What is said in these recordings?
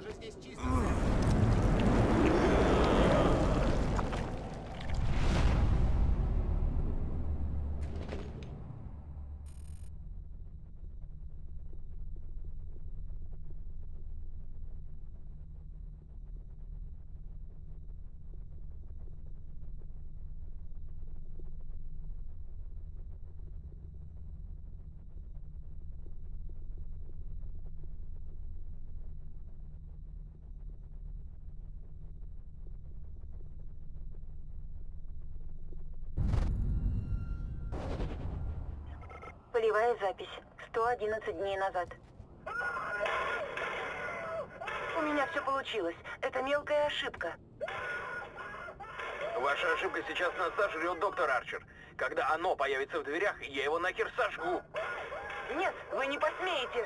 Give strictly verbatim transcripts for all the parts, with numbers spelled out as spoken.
Похоже, здесь чисто. Полевая запись. сто одиннадцать дней назад. У меня все получилось. Это мелкая ошибка. Ваша ошибка сейчас нас сожрет, доктор Арчер. Когда оно появится в дверях, я его нахер сожгу. Нет, вы не посмеете.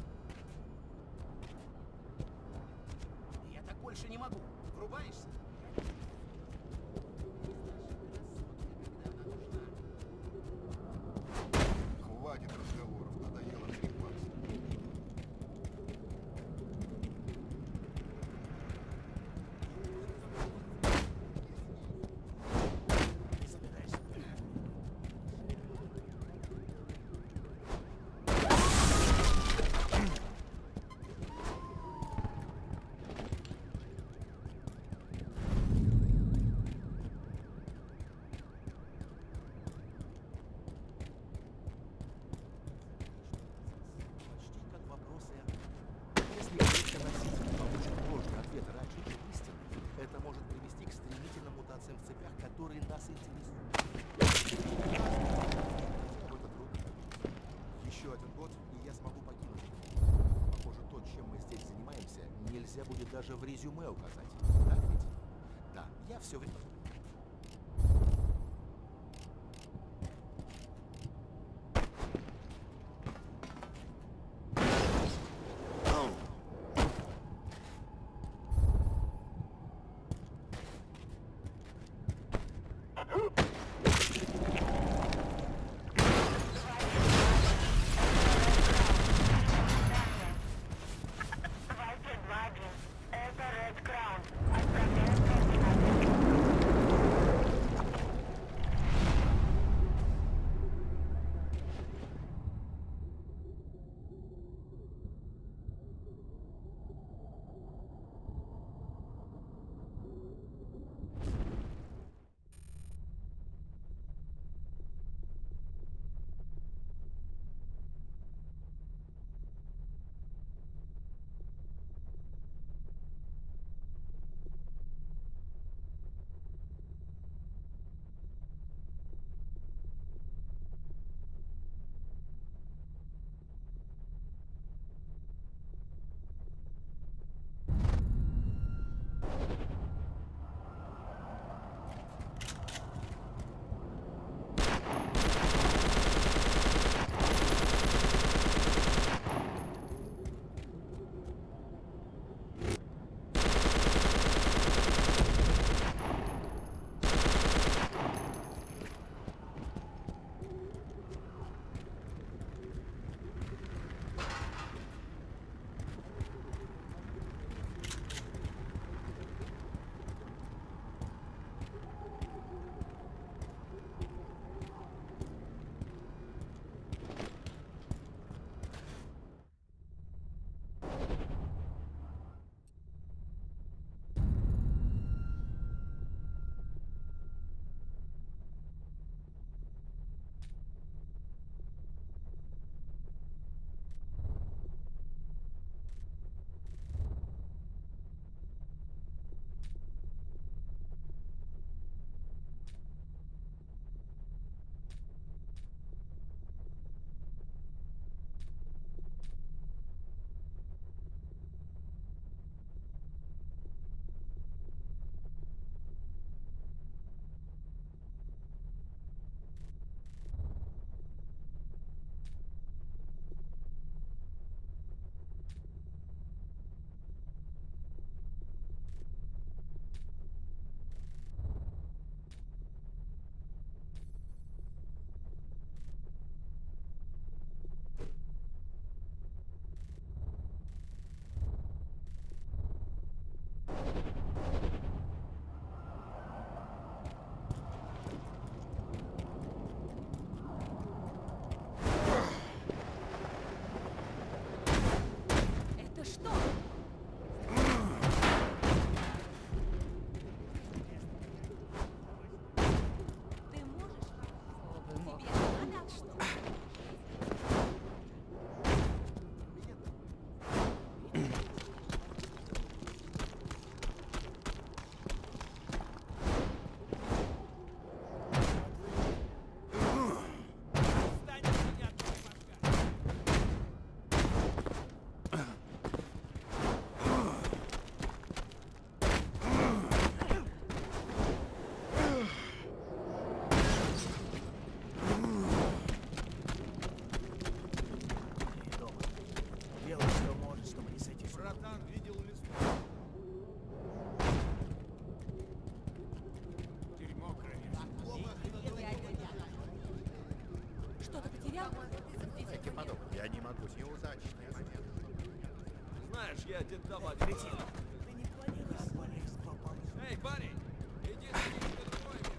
Больше не могу. Врубаешься? нельзя будет даже в резюме указать. Так ведь? Да, я все время... Я не могу. Неудачно. Знаешь, я диктовать. Кретин, ты не планируешь более попал. Эй, парень, иди садись на другое место.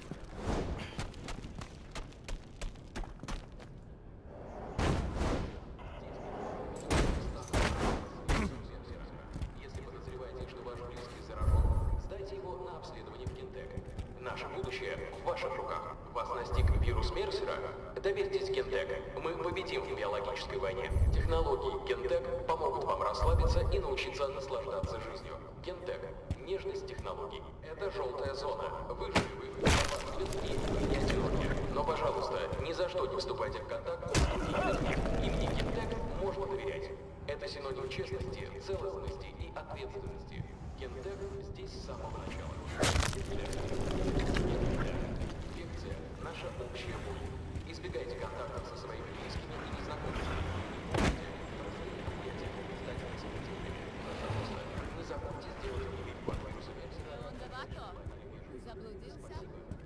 Если подозреваете, что ваш близкий заражен, сдайте его на обследование в Гентек. Наше будущее в ваших руках. Вас настиг вирус Мерсера? Доверьтесь Гентек. Мы победим в биологической войне. Технологии Гентек помогут вам расслабиться и научиться наслаждаться жизнью. Гентек. Нежность технологий. Это желтая зона. Вы живы, безопасны и не одиноки. Но, пожалуйста, ни за что не вступайте в контакт с другими людьми. Имени Гентек можно доверять. Это синоним честности, целостности и ответственности. Кентек здесь с самого начала. Инфекция – наша общая боль. Избегайте контактов со своими близкими и незнакомыми. Не забудьте сделать прививку от вируса Мерсера. Заблудился?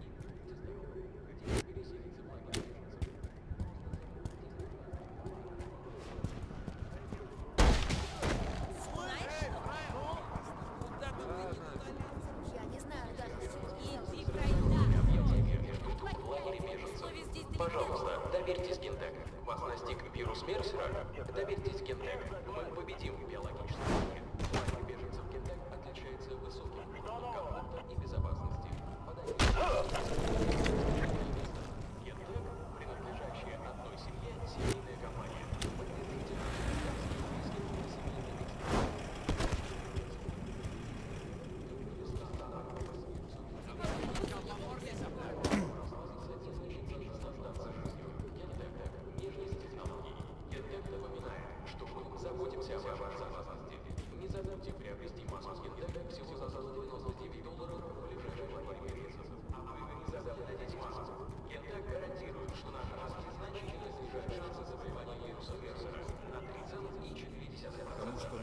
Я не знаю даже. Иди, пройда. Пожалуйста, доверьтесь Кентек. Вас настиг вирус Мерсера? Доверьтесь Кентек. Мы победим в биологическом войне. Лагерь беженцев Кентек отличается высоким уровнем комфорта и безопасности. Кентек, принадлежащая одной семье, семейная компания. Поддержите заботимся о вашей безопасности. Не забудьте приобрести маску Кентек всего за сто девяносто девять долларов в ближайшей лагере беженцев. А вы не забудьте надеть маску. Кентек гарантирует, что наши маски значительно снижают шансы заболевания вирусом Мерсера на три целых четыре десятых процента. Потому что